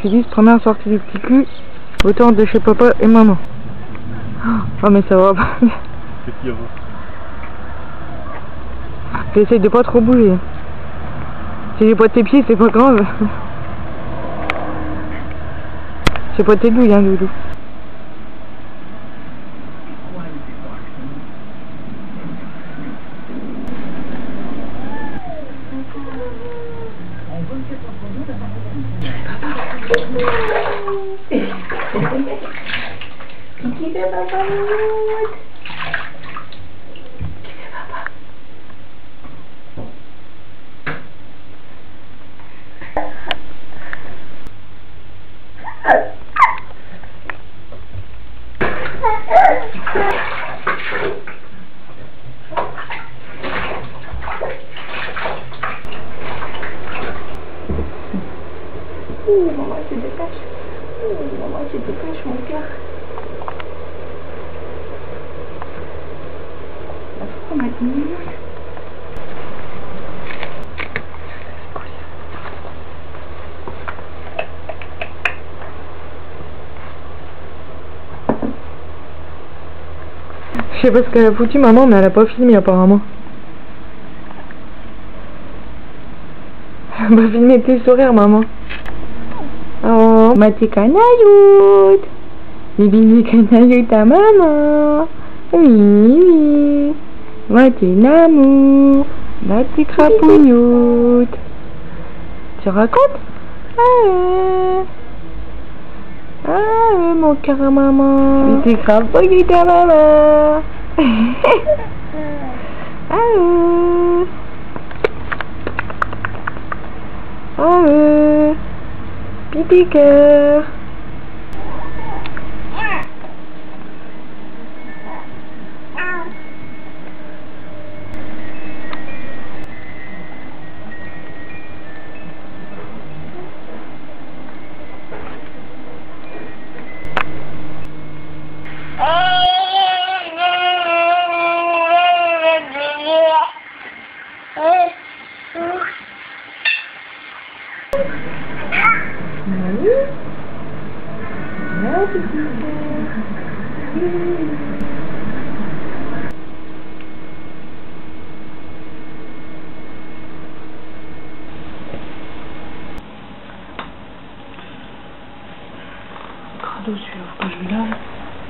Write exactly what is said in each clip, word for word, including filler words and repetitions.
Ulysse, première sortie du petit cul, autant de chez papa et maman. Oh mais ça va pas. Qu'est-ce qu'il y a? J'essaie de pas trop bouger. Si j'ai pas tes pieds, c'est pas grave. C'est pas tes douilles, hein, Doudou. Kiki de papa Mood. Ouh, maman, tu te caches. Ouh, maman, tu te caches, mon cœur. La froid maintenant. Je sais pas ce qu'elle a foutu, maman, mais elle a pas filmé apparemment. Elle va filmer tes sourires, maman. Oh, ma t'es canailloute. Des bisous canailloute à maman. Oui, oui. Ma t'es l'amour. Ma t'es crapougnoute. Tu racontes? Ah, ah, mon cœur à maman. T'es crapougnoute à maman. Ah, ah, pipi cœur. Crado, celui-là, faut que je lui lave.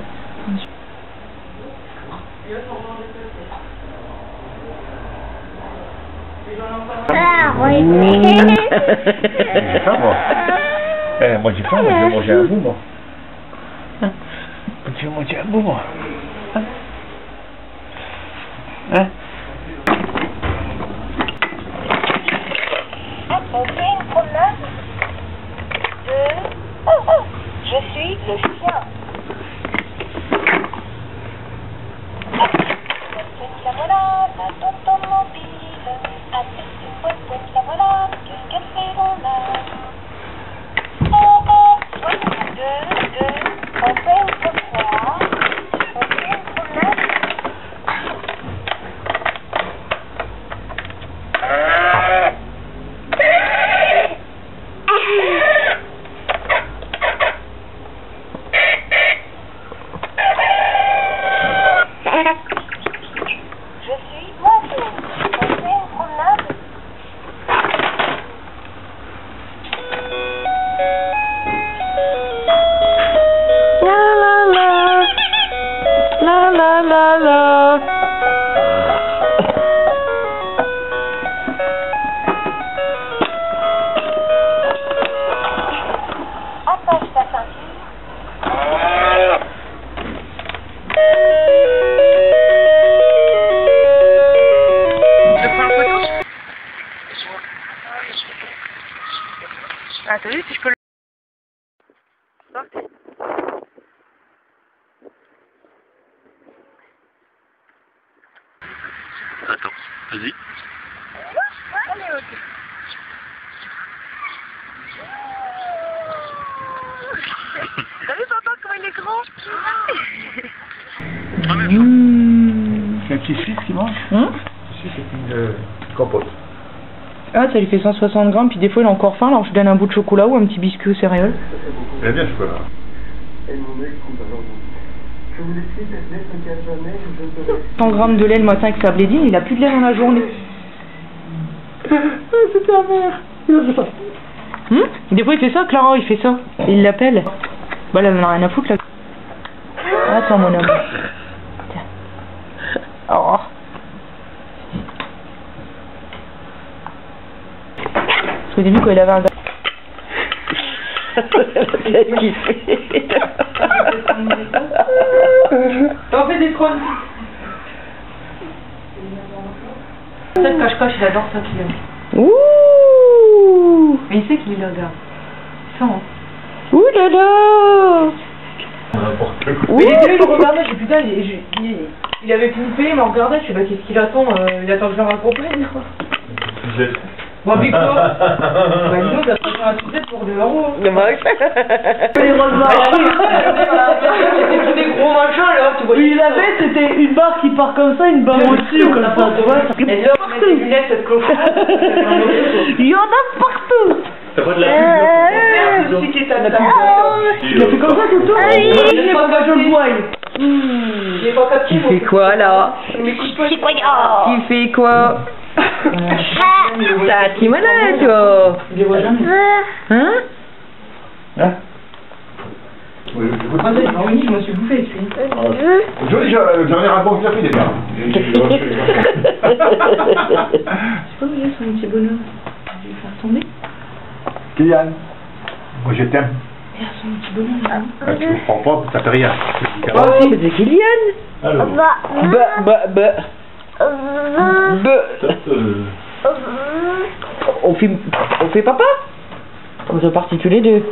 Ah, oui. Ça va. Eh, moi j'ai faim, moi je vais manger un bout, moi. Hein? Je vais manger un bout, moi. Hein? Hein? On fait une promenade de... Oh, oh, je suis le chien. La voilà, la tonton mobile. À cette boîte, la voilà, qu'est-ce qu'elle fait dans la... Oh, oh, un, deux, deux, on fait une promenade. On fait une promenade. Je suis oiseau. On fait une promenade. La la la la. Attache ta ceinture. Je prends la photo. Ah, t'as vu si je peux le... Sortez. Attends, vas-y. Allez, ok. T'as vu papa comment il est grand? Mmh. C'est un petit fils qui mange? Hein? Ici c'est une euh, compote. Ah, ça lui fait cent soixante grammes, puis des fois il a encore faim, alors je donne un bout de chocolat ou un petit biscuit aux céréales. Il aime bien le chocolat. cent grammes de lait le matin avec sa blédine, il a plus de lait dans la journée. C'est ta mère. Hum Des fois il fait ça, Clara, il fait ça. Il l'appelle. Bah là, elle en a rien à foutre là. Attends mon homme. Tiens. Oh. Parce qu'au début quand il avait un... Qu'est-ce qu'il fait? On fait des trônes. Ça, le cache-cache, il adore ça, qu'il aime. Ouh. Mais il sait qu'il est là, gars. Il sent, hein. Ouh là là. N'importe quoi. Oui, il me regardait, je dis putain, il, il, il, il avait fini de payer, il me regardait, je sais pas qu'est-ce qu'il attend, euh, il attend que je le raccompagne. Bon, Victor. Bah, dis donc, t'as pris un sujet pour deux euros. Le mec. Les roses c'était tous des gros machins, là, tu vois. Il avait, c'était une barre qui part comme ça, une barre au-dessus, comme ça, tu vois. Et là, on met des lunettes, cette cochon. Il y en a partout. T'as pas de la pub, Celui qui est à la Il a fait comme ça tout le temps. Il est pas que je le voie. Il est pas capté. Tu fais quoi, là? C'est quoi là? Tu fais quoi? T'as Timona, toi. Il les voit jamais. Hein? Hein? Oui, je Moi, c'est oui, je me suis bouffé, celui. Joli, le dernier album qu'il a fait, il est bien. Je sais pas où il est, son petit bonhomme. Je vais le faire tomber. Kylian, moi je t'aime. Merde, son petit bonhomme, là. Ah, tu me prends pas, ça fait rien. Oh, c'est Kylian. Alors, Bah, bah, bah. Bah. On fait, on fait papa? On est partis tous les deux.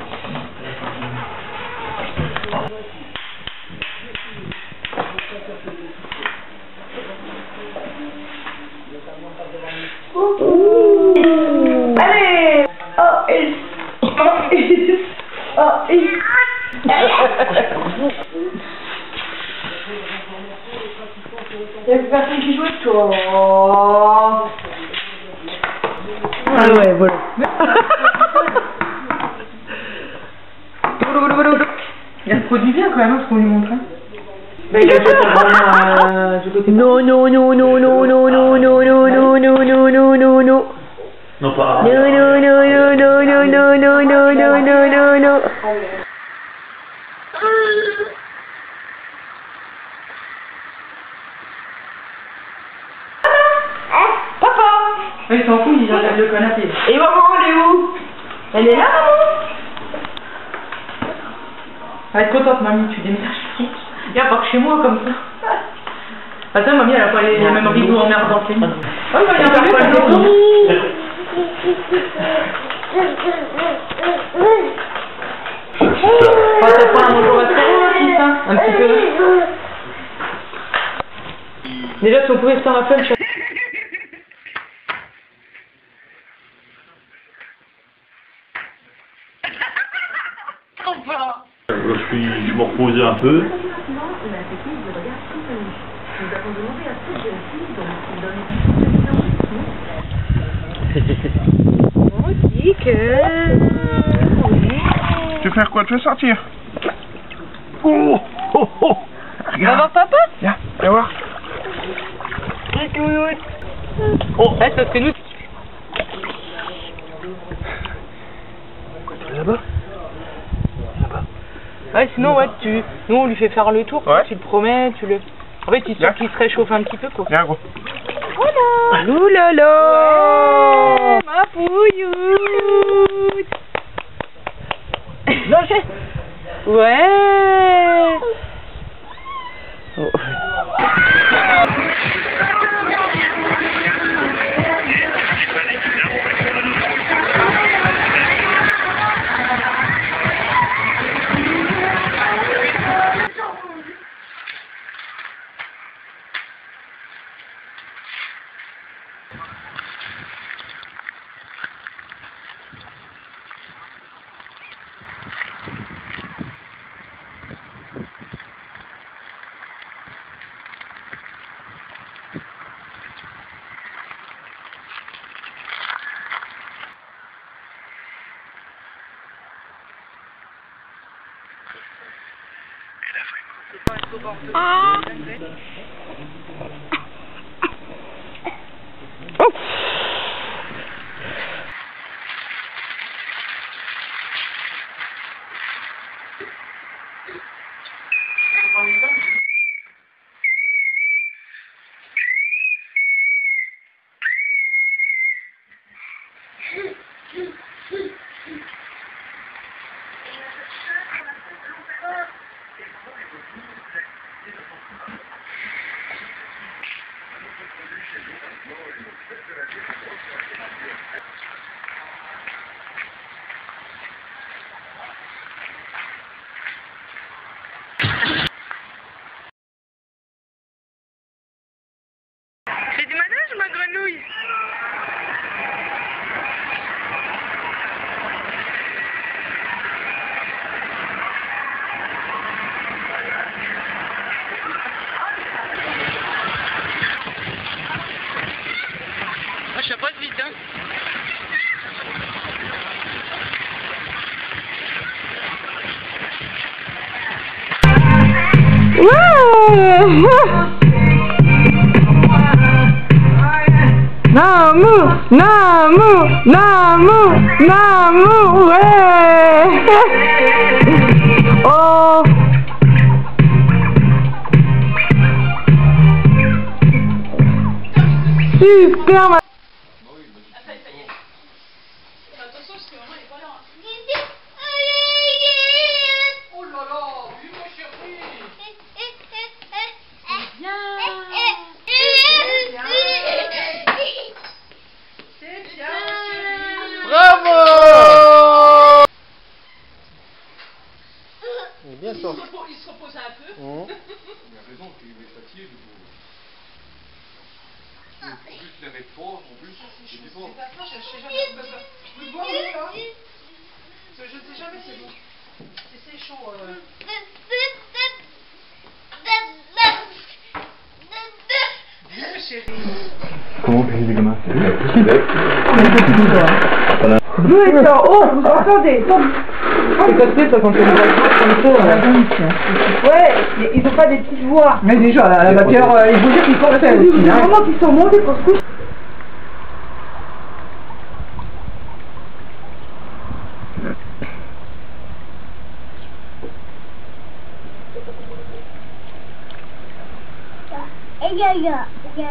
Allez! Oh, et... Oh, et... Oh, et... Il y a personne qui joue avec toi. Oh. Ah ouais, voilà. Il a produit bien quand même, hein, ce qu'on lui montre. Hein. Bah, il a déjà euh, du côté. Non, non, non, non, non, non, non, non, non, non, non, non, non, non, non. non pas. Non, non, non, non, non, non, non, non, non, non, non, non, non. Papa! Il s'en fout, il regarde le canapé. Et maman, elle est où? Elle est là, maman? Elle va être contente, mamie, tu déménages. Viens pas que chez moi comme ça. Attends, mamie, elle a pas les mêmes rideaux en merde dans le film. Oh, il va y avoir pas le dos. Oh, t'as pas un bonjour à toi, petit, ça? Un petit peu. Déjà, si on pouvait se faire un fun, je... Je suis, je me reposais un peu. Tu veux faire quoi? Tu veux sortir? Oh, oh, oh. Va voir papa? Viens, viens voir. Oh, eh, parce que nous... Là-bas? Ouais, sinon, ouais, tu... nous, on lui fait faire le tour, Ouais. tu le promets, tu le... En fait, histoire qu'il se réchauffe un petit peu, quoi. Viens, gros. Voilà. Ouh là là. Ma pouilloute. Non, je... Ouais. Oh. Fais du manège, ma grenouille. Moi, je chapote vite, hein. Namu, Namu, Namu, Namu, ouais. Oh. Super. Ma... Bravo! Il est bien sorti. Il se repose un peu. Mmh. Il a raison, il est fatigué du coup. En plus, il avait froid, en plus. C'est du fort. C'est pas fort, je sais jamais. Vous boire l'eau là? Je ne sais jamais, c'est bon. Si c'est chaud. Euh... Viens, chérie. Comment on fait les gamins? D'où est ça? Oh, vous entendez? C'est cassé ça quand tu les vois comme ça. Ouais, ils ont pas des petites voix. Mais déjà, la matière, il faut dire qu'ils sont restés aussi. Il y a un moment qu'ils sont montés pour se coucher. Yeah, yeah, yeah.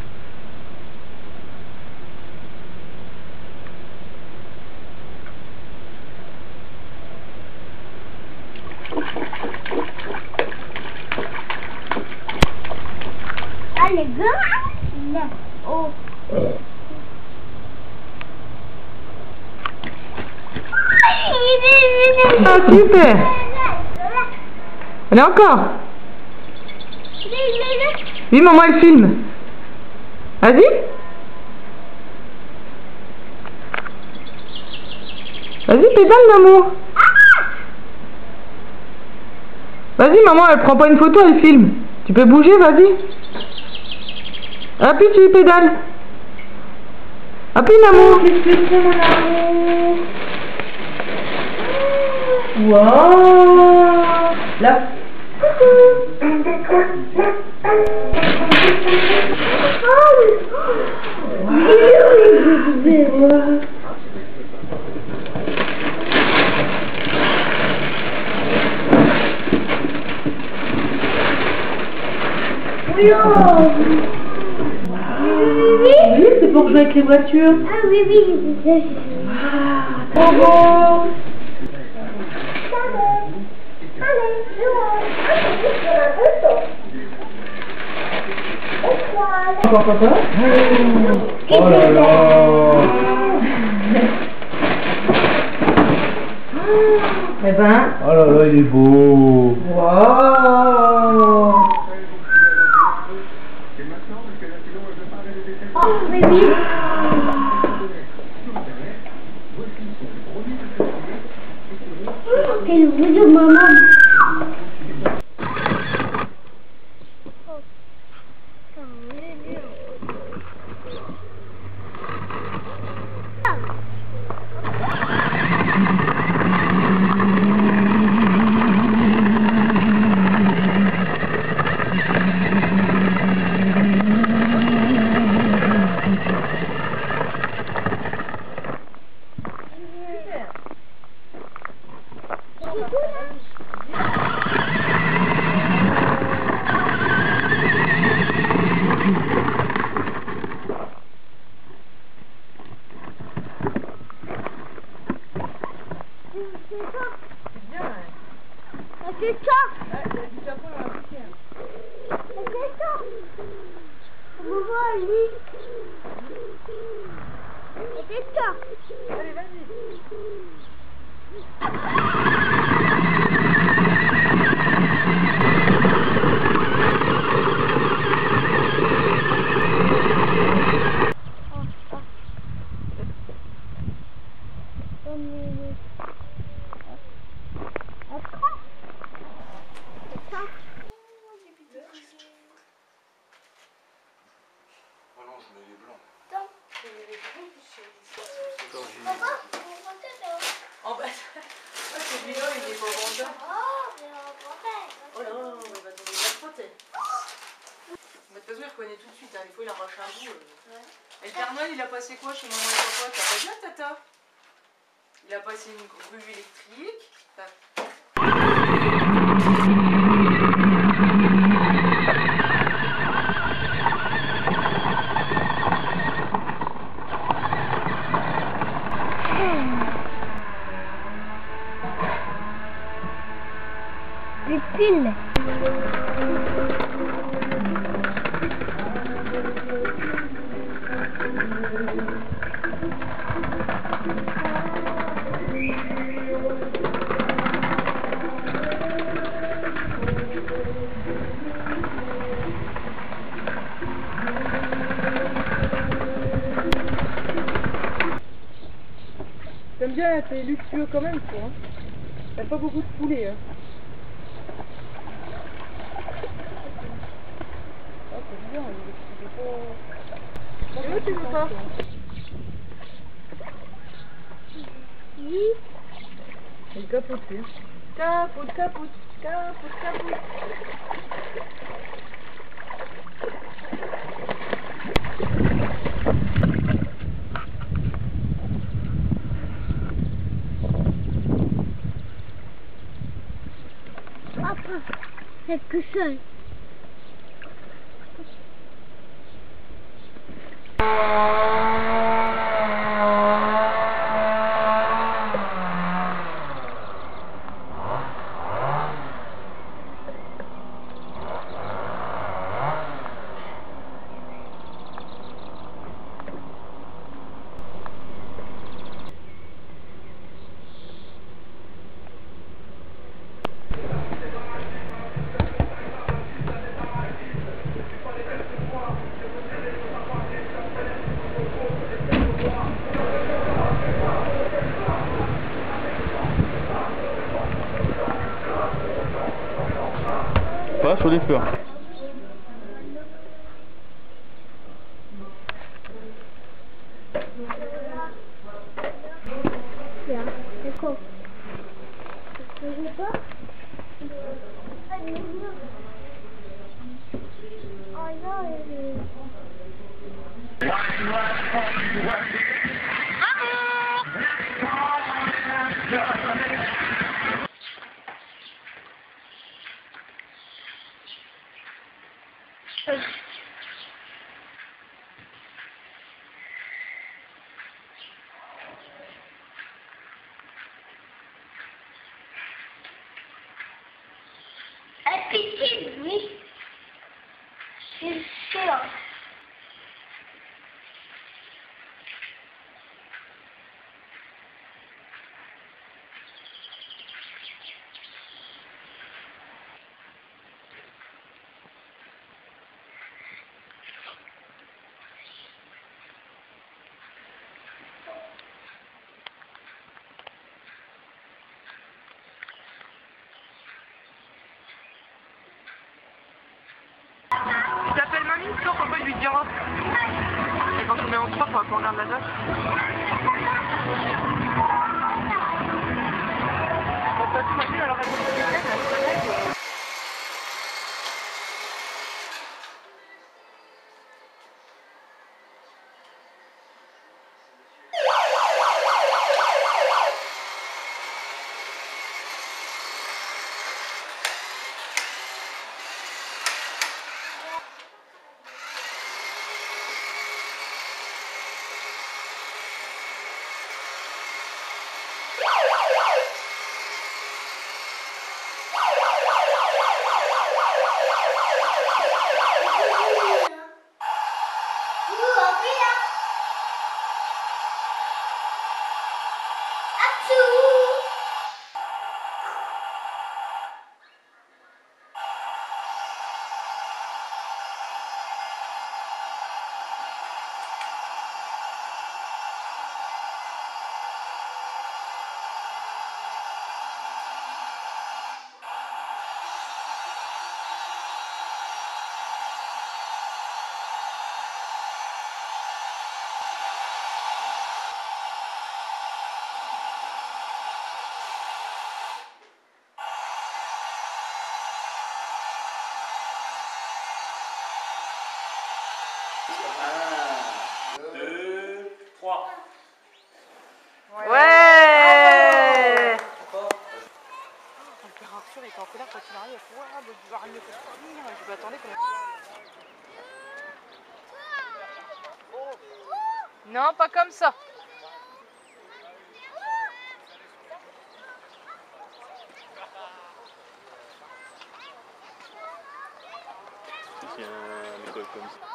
Allez, go! Là. Oh. Ah, super. Allez, encore. Oui, maman, elle filme. Vas-y. Vas-y, pédale, l'amour. Vas-y, maman, elle prend pas une photo, elle filme. Tu peux bouger, vas-y. Appuie, tu pédales. Appuie, l'amour. Wow. Là. Oui, c'est pour jouer avec les voitures. Ah oui, oui. Ah, trop beau. Encore papa? Oh là là! Eh ben. Oh là là, il est beau! Wow. Oh, baby. Quel beau de maman. attends. On va voir lui. Et toi. Allez, vas-y. Oh non, je mets les blancs. Papa, on va dedans. En bas. Ah, celui-là, il est pas vendeur. Oh, mais on va Oh là, on va tomber de la frotte. De toute façon, il reconnaît tout de suite. Hein. Il faut il arrache un bout. Euh. Ouais. Et le Père Noël, il a passé quoi chez maman et papa? T'as pas bien, Tata? Il a passé une grue électrique. T'as... Les piles. T'aimes bien, c'est luxueux quand même, quoi. Hein. T'as pas beaucoup de poulet, hein. Ah, c'est bien, il est pas... Et où tu veux pas? Oui. Il capote, lui. Capote, capote, capote, capote. Papa, quelque chose. Pas sur les fleurs. Tiens, c'est quoi? Je sais pas. Oh non, il est... Un petit, oui. C'est sûr. Tu t'appelles mamie, toi, papa lui dira. Et quand on met en sport, faut qu'on regarde la date. On peut s'imaginer, alors elle peut se Wow! un, deux, trois. Ouais. Le père Arthur était en colère quand il arrive. Il a fait ouais, bah, je vais arrêter de dormir. Je lui attendais comment. Non, pas comme ça. Il y a une école comme ça.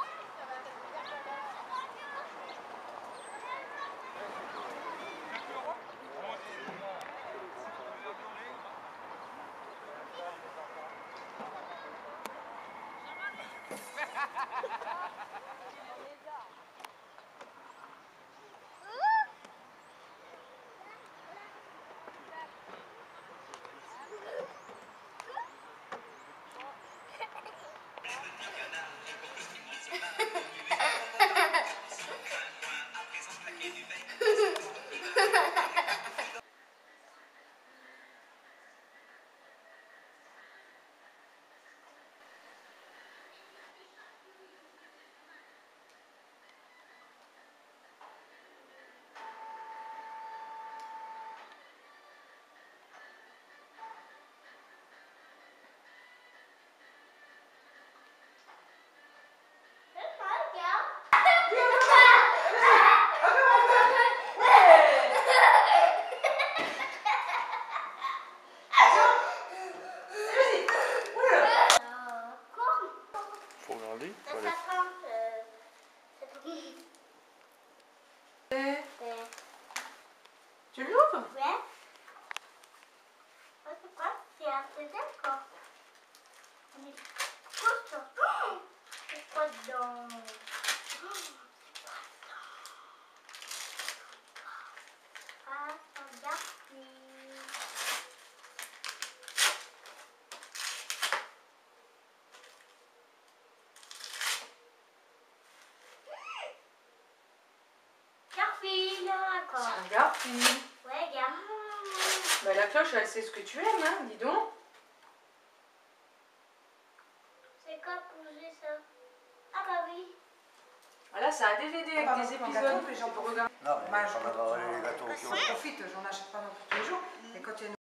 Faut regarder. Faut aller. Tu l'ouvres? Ouais. C'est quoi? C'est un deuxième corps. Mais quoi ça? C'est quoi dedans? Ah, ça garde. Garfield, d'accord. Un Garfield. Ouais, regarde. Bah, la cloche, elle sait ce que tu aimes, hein, dis donc. C'est quoi pour jouer ça? Ah bah oui. Ah, là, c'est un D V D avec des épisodes. Les gens pour regarder. Non, mais bah, j'en avoir les gâteaux qui ont. J'en profite, j'en achète pas non plus tous les jours. Mais quand il y a une